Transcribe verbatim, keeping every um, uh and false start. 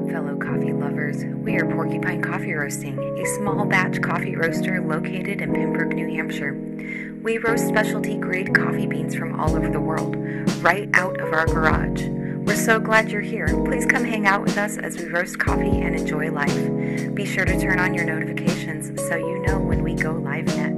fellow coffee lovers. We are Porcupine Coffee Roasting, a small batch coffee roaster located in Pembroke, New Hampshire. We roast specialty grade coffee beans from all over the world, right out of our garage. We're so glad you're here. Please come hang out with us as we roast coffee and enjoy life. Be sure to turn on your notifications so you know when we go live next.